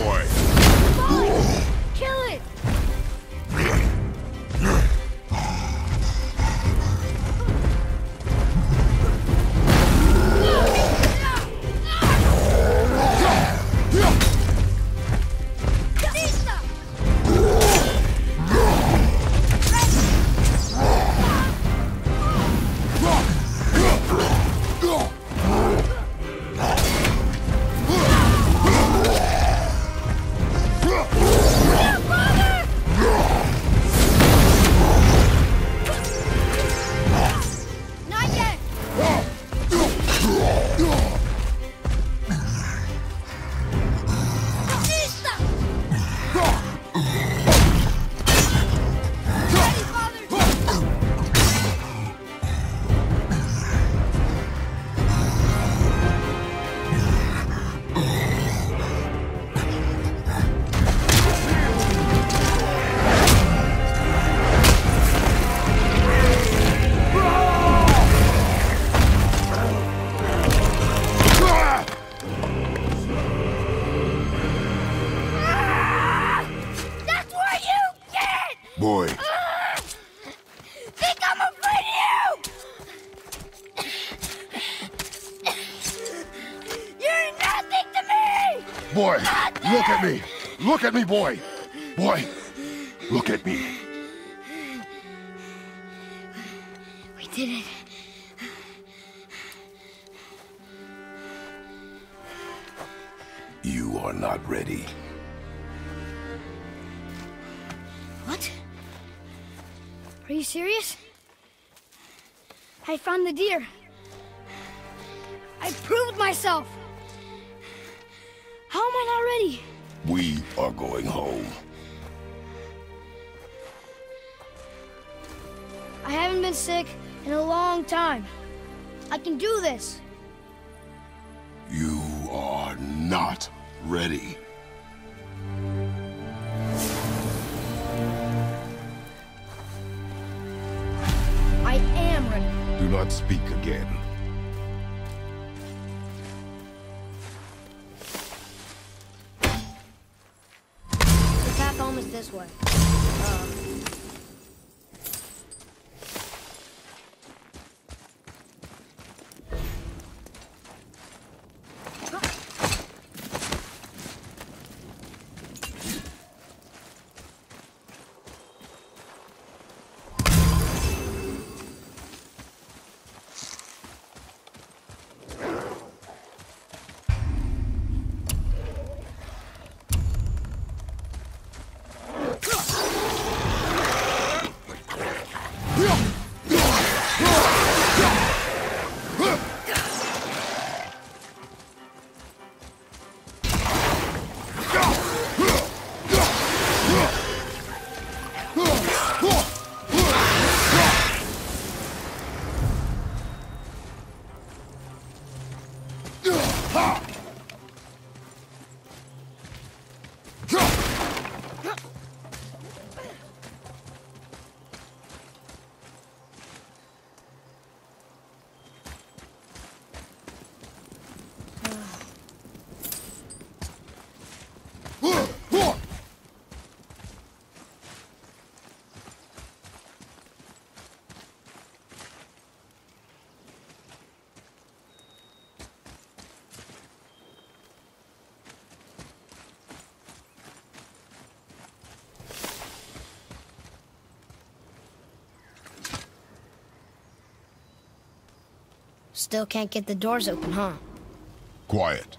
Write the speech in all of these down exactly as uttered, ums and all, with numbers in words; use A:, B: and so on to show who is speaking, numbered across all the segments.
A: boy.
B: Kill it!
A: Boy.
B: Uh, think I'm afraid of you! You're nothing to me!
A: Boy,
B: nothing!
A: Look at me! Look at me, boy! Boy, look at me.
B: We did it.
A: You are not ready.
B: What? Are you serious? I found the deer. I proved myself. How am I not ready?
A: We are going home.
B: I haven't been sick in a long time. I can do this.
A: You are not ready.
B: I am ready.
A: Do not speak again.
B: The path home is this way. Uh... Still can't get the doors open, huh?
A: Quiet.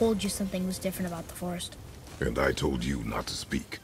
B: told you something was different about the forest.
A: And I told you not to speak.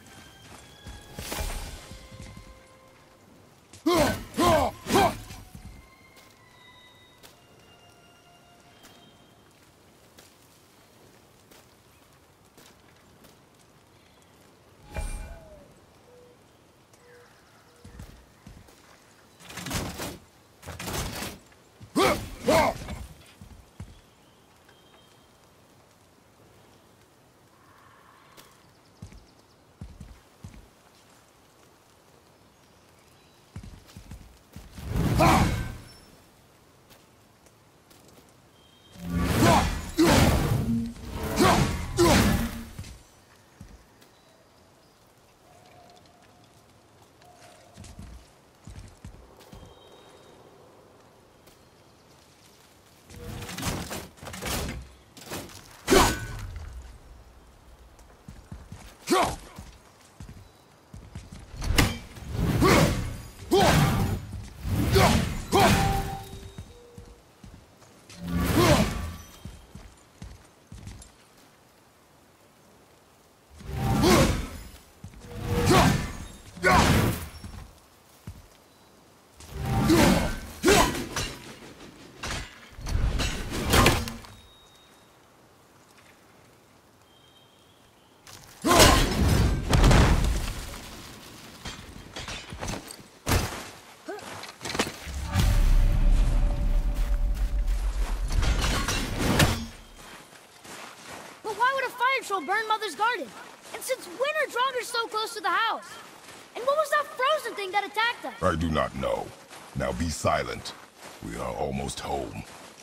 B: Burn Mother's garden. And since when are Draugrs so close to the house? And what was that frozen thing that attacked us?
A: I do not know. Now be silent. We are almost home.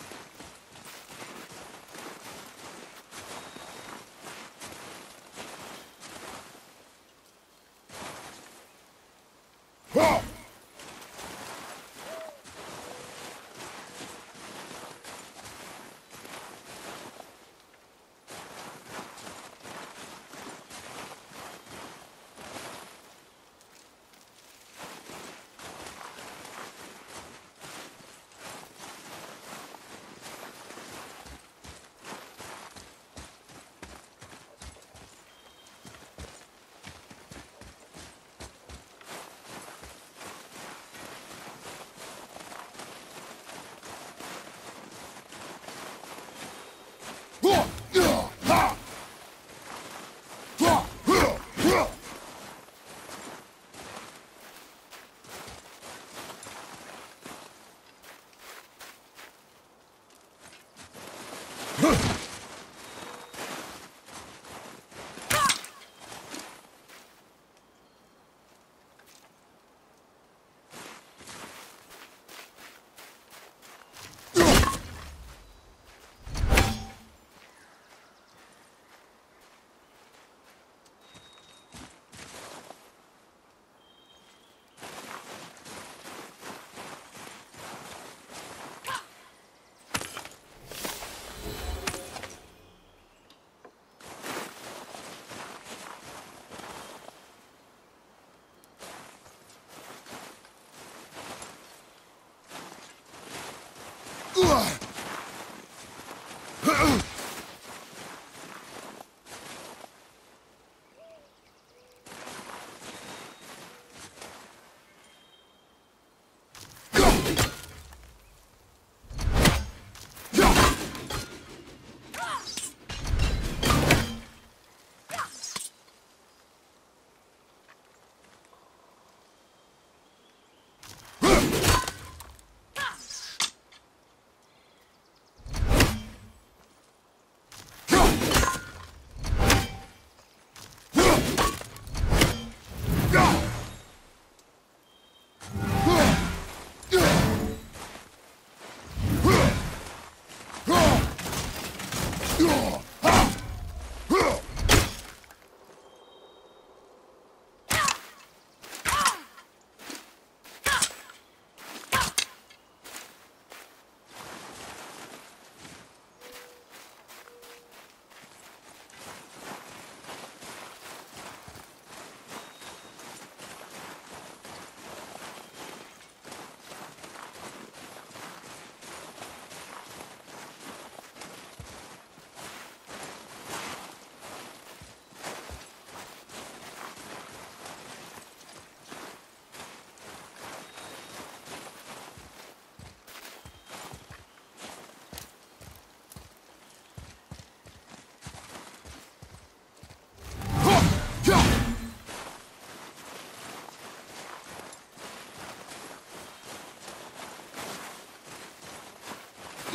A: Ah!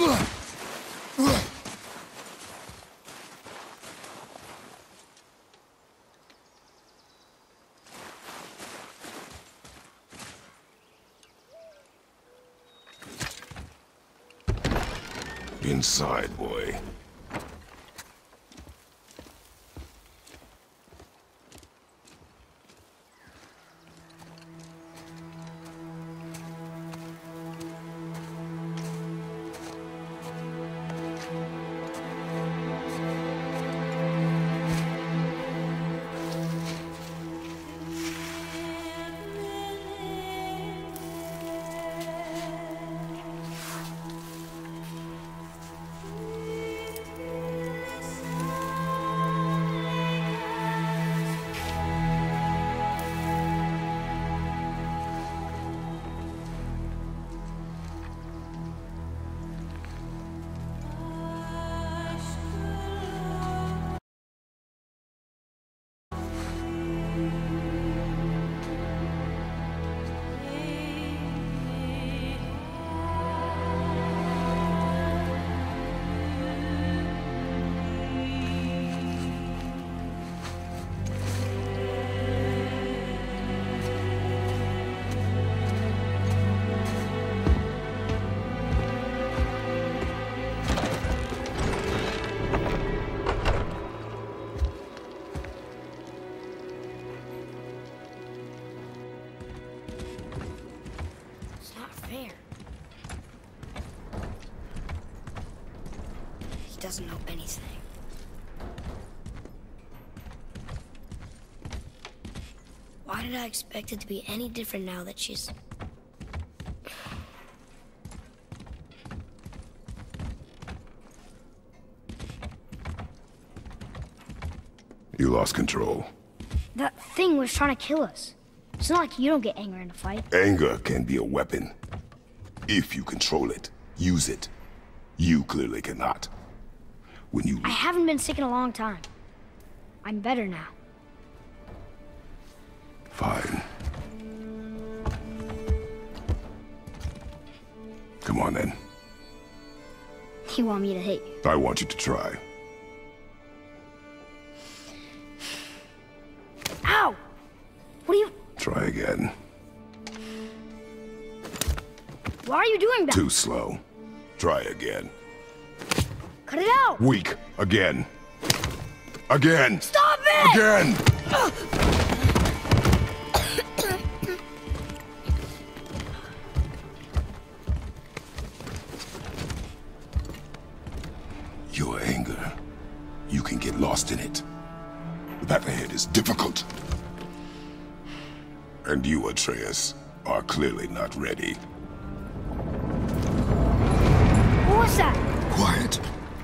A: Inside, boy.
B: He doesn't know anything. Why did I expect it to be any different now that she's...
A: You lost control.
B: That thing was trying to kill us. It's not like you don't get angry in a fight.
A: Anger can be a weapon. If you control it, use it. You clearly cannot. When you...
B: I haven't been sick in a long time. I'm better now.
A: Fine. Come on then.
B: You want me to hit you?
A: I want you to try.
B: Ow! What are you...
A: Try again.
B: Why are you doing that?
A: Too slow. Try again.
B: Cut it out!
A: Weak. Again. Again!
B: Stop it!
A: Again! Your anger. You can get lost in it. The path ahead is difficult. And you, Atreus, are clearly not ready.
B: What was that?
A: Quiet.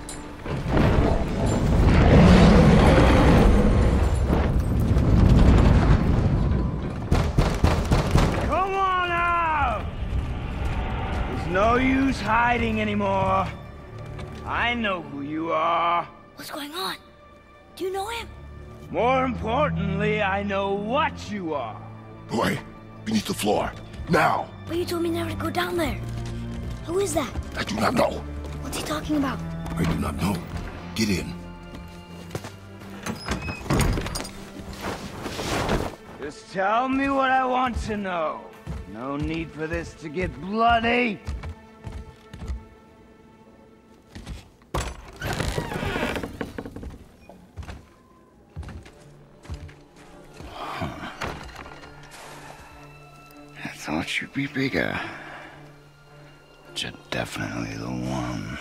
C: Come on out! There's no use hiding anymore. I know who you are.
B: What's going on? Do you know him?
C: More importantly, I know what you are.
A: Boy, beneath the floor. Now!
B: But you told me never to go down there. Who is that?
A: I do not know.
B: What's he talking about?
A: I do not know. Get in.
C: Just tell me what I want to know. No need for this to get bloody. I thought you'd be bigger. But you're definitely the one.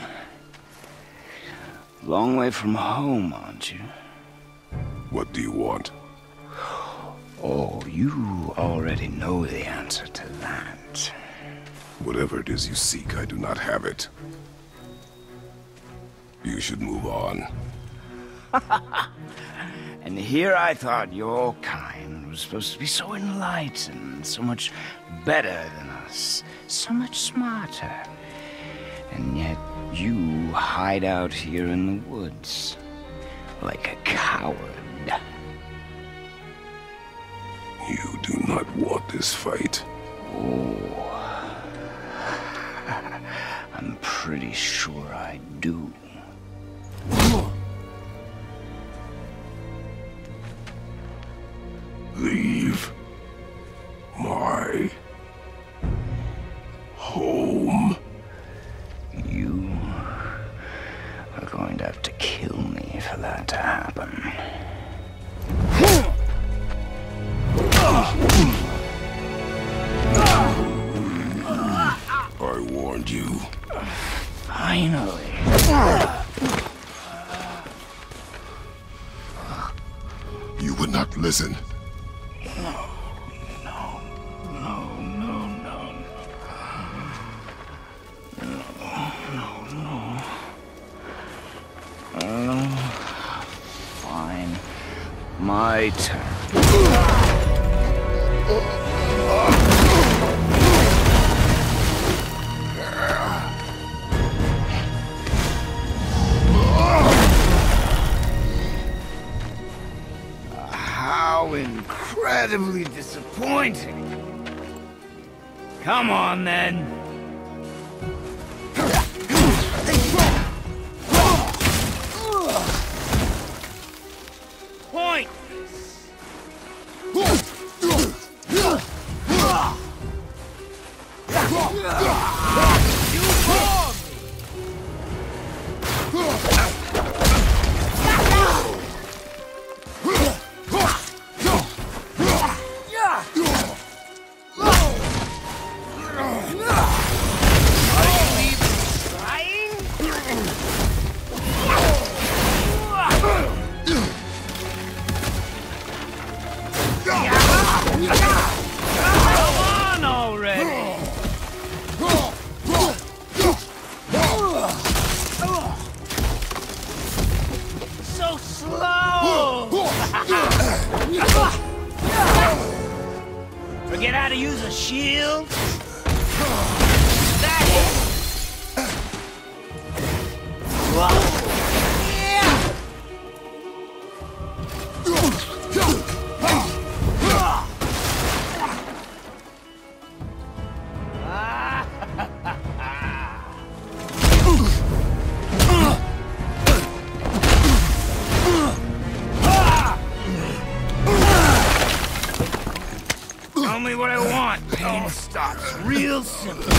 C: Long way from home, aren't you?
A: What do you want?
C: Oh, you already know the answer to that.
A: Whatever it is you seek, I do not have it. You should move on.
C: And here I thought your kind was supposed to be so enlightened, so much better than us, so much smarter. And yet you hide out here in the woods, like a coward.
A: You do not want this fight.
C: Oh, I'm pretty pretty sure I do.
A: Leave my home.
C: You are going to have to kill me for that to happen.
A: I warned you.
C: Finally.
A: You would not listen.
C: No, no, no, no, no. No, no, no. Uh, fine. My turn. How incredibly disappointing. Come on, then. Pointless. You bore me. Forget how to use a shield? That is... Tell me what I want. Pain stops real simple.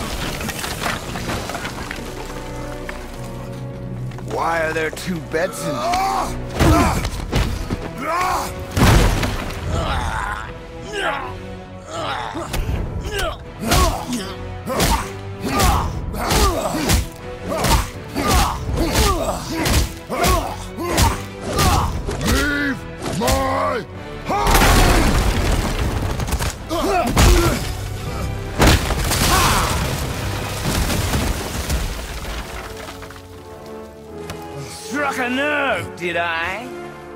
C: Why are there two beds in
A: Leave my home!
C: Struck a nerve, did I?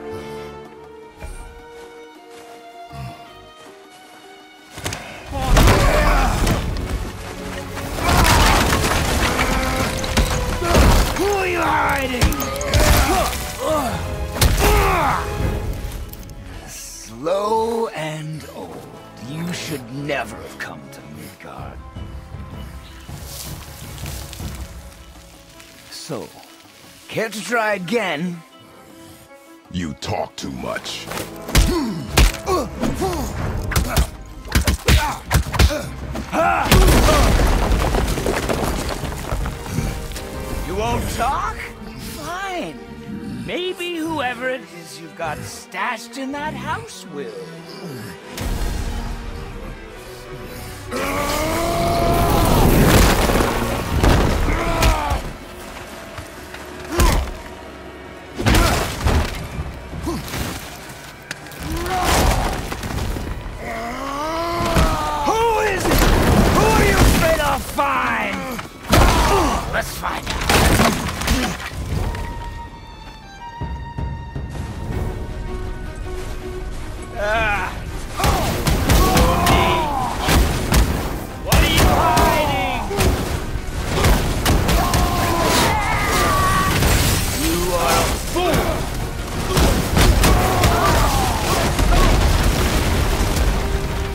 C: Who are you hiding? Slow and old. You should never have come to Midgard. So, care to try again?
A: You talk too much.
C: You won't talk? Fine. Maybe whoever it is you've got stashed in that house will. Who is it? Who are you afraid I'll find? Let's find out. Ah. What are you hiding? You are a fool.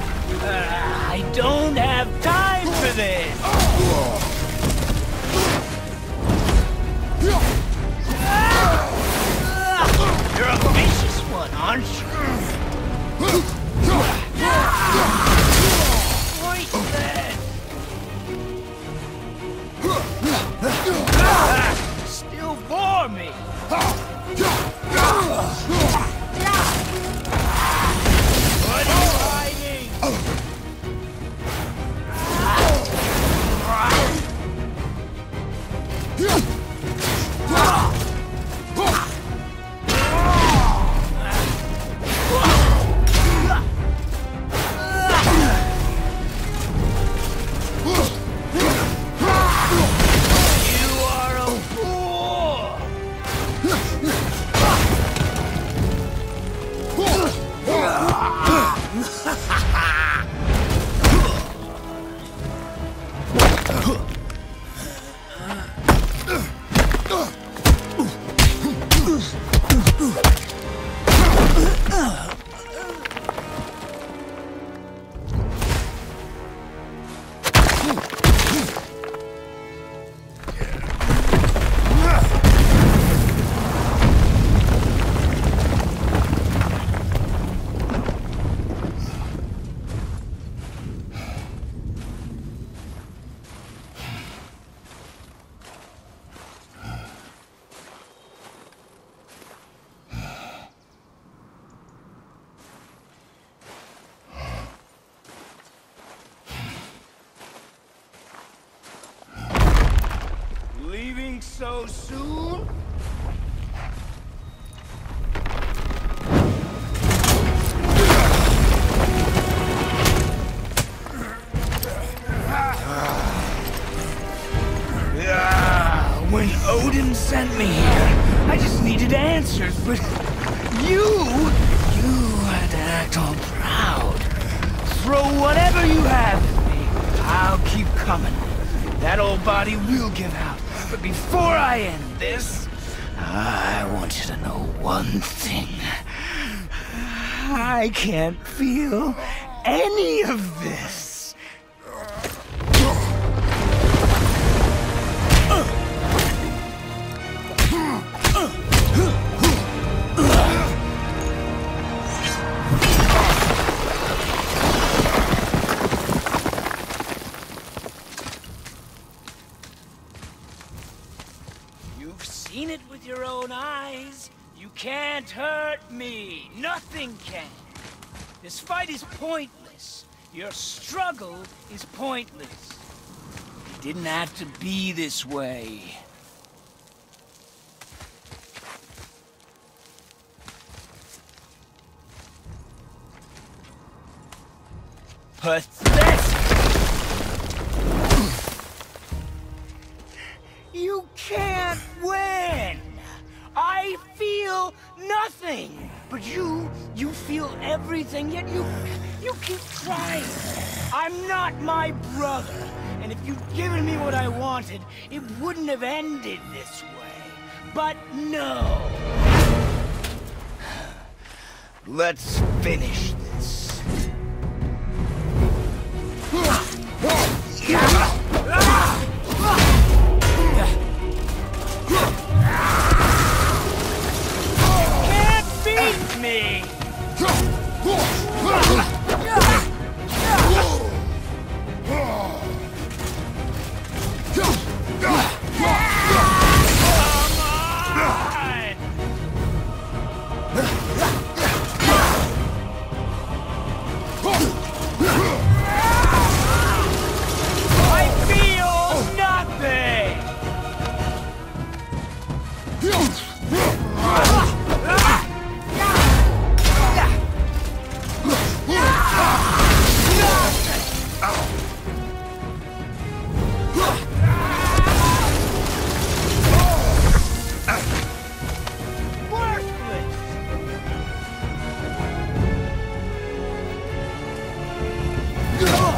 C: Uh, I don't have time for this. punch! Point then! Still bore me! What are you hiding? Leaving so soon? Yeah, when Odin sent me here, I just needed answers, but you, you had to act all proud. Throw whatever you have at me. I'll keep coming. That old body will give out. But before I end this, I want you to know one thing. I can't feel any of this. You've seen it with your own eyes. You can't hurt me. Nothing can. This fight is pointless. Your struggle is pointless. It didn't have to be this way. Pathetic! You can't win! I feel nothing! But you, you feel everything, yet you, you keep trying. I'm not my brother, and if you'd given me what I wanted, it wouldn't have ended this way. But no! Let's finish this. Me. Ugh!